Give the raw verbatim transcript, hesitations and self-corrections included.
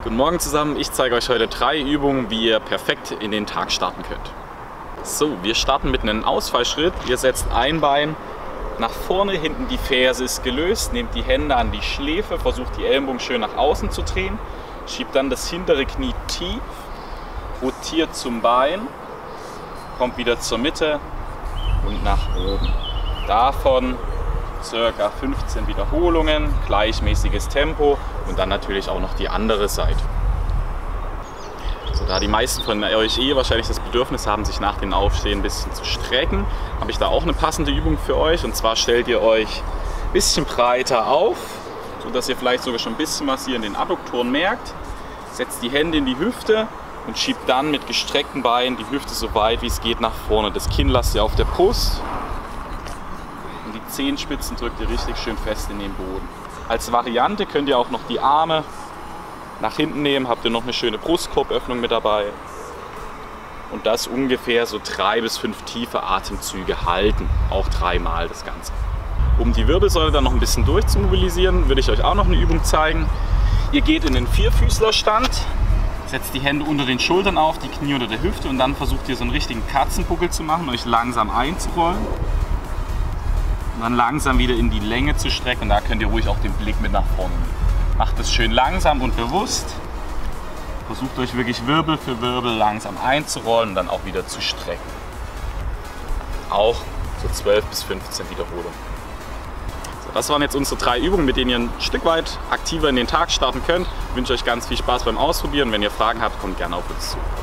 Guten Morgen zusammen, ich zeige euch heute drei Übungen, wie ihr perfekt in den Tag starten könnt. So, wir starten mit einem Ausfallschritt. Ihr setzt ein Bein nach vorne, hinten die Ferse ist gelöst, nehmt die Hände an die Schläfe, versucht die Ellenbogen schön nach außen zu drehen, schiebt dann das hintere Knie tief, rotiert zum Bein, kommt wieder zur Mitte und nach oben. Davon ca. fünfzehn Wiederholungen, gleichmäßiges Tempo und dann natürlich auch noch die andere Seite. So, da die meisten von euch eh wahrscheinlich das Bedürfnis haben, sich nach dem Aufstehen ein bisschen zu strecken, habe ich da auch eine passende Übung für euch. Und zwar stellt ihr euch ein bisschen breiter auf, sodass ihr vielleicht sogar schon ein bisschen was hier in den Adduktoren merkt. Setzt die Hände in die Hüfte und schiebt dann mit gestreckten Beinen die Hüfte so weit wie es geht nach vorne. Das Kinn lasst ihr auf der Brust. Die Zehenspitzen drückt ihr richtig schön fest in den Boden. Als Variante könnt ihr auch noch die Arme nach hinten nehmen, habt ihr noch eine schöne Brustkorböffnung mit dabei. Und das ungefähr so drei bis fünf tiefe Atemzüge halten, auch dreimal das Ganze. Um die Wirbelsäule dann noch ein bisschen durchzumobilisieren, würde ich euch auch noch eine Übung zeigen. Ihr geht in den Vierfüßlerstand, setzt die Hände unter den Schultern auf, die Knie unter der Hüfte und dann versucht ihr so einen richtigen Katzenbuckel zu machen, euch langsam einzurollen. Und dann langsam wieder in die Länge zu strecken und da könnt ihr ruhig auch den Blick mit nach vorne nehmen. Macht es schön langsam und bewusst. Versucht euch wirklich Wirbel für Wirbel langsam einzurollen und dann auch wieder zu strecken. Auch so zwölf bis fünfzehn Wiederholungen. So, das waren jetzt unsere drei Übungen, mit denen ihr ein Stück weit aktiver in den Tag starten könnt. Ich wünsche euch ganz viel Spaß beim Ausprobieren. Wenn ihr Fragen habt, kommt gerne auf uns zu.